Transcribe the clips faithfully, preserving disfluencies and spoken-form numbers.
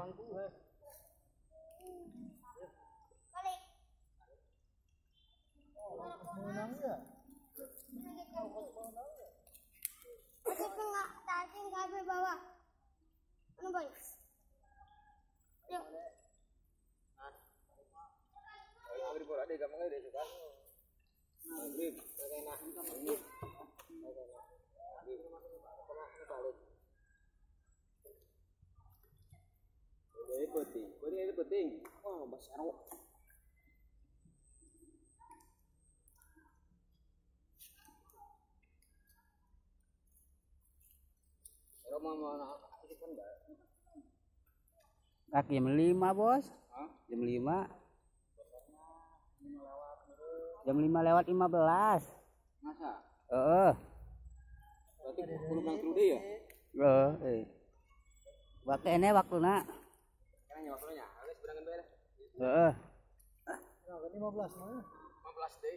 mangku. Balik. Menang ya? Ada tengah tadi nggak ada bawah. Mana boy? Yuk. Agri bola deh, gampang deh suka. Agri, enak. Agri. Ini penting, ini penting. Wah, besar. Kaki jam lima bos. Hah? Jam lima. Jam lima lewat lima belas. Masa? Heeh. Berarti kudu nang deh ya? Heeh. Waktu ini waktu nak. Sekarang ya waktunya. Harus berangan beres. Heeh. Nah, lima belas mah. lima belas deh.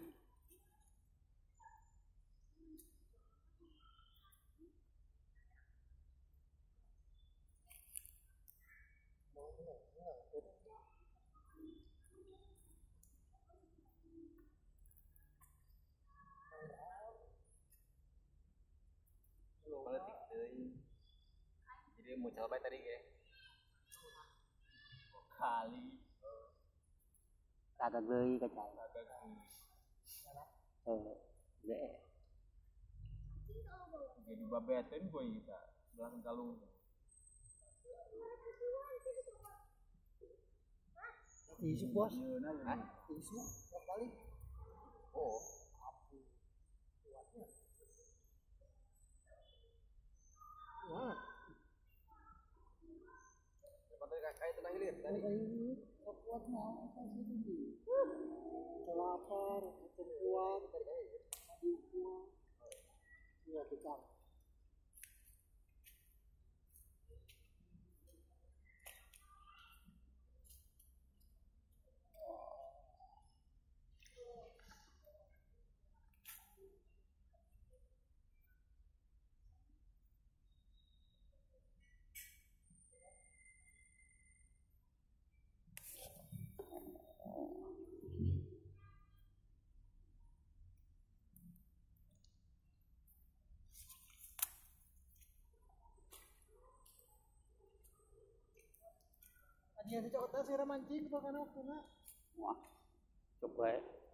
Politik deui. Jadi mau coba tadi ge. Kali. Kagak deui kacau. Kagak deui. Heeh. Deh. Jadi babeten gue kita. Belakang kalung. Isu bos. Hah? Isu kali. Oh. Wah. Lepas dari kakak itu hilir tadi. Kuat mau kasih tinggi. Lapar, kuat dari kayak kuat. Iya, besar. Dia cocok tas mancing ke kana. Wah. Coba.